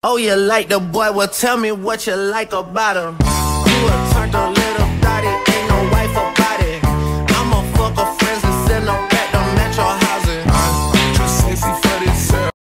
Oh, you like the boy? Well, tell me what you like about him. You a turned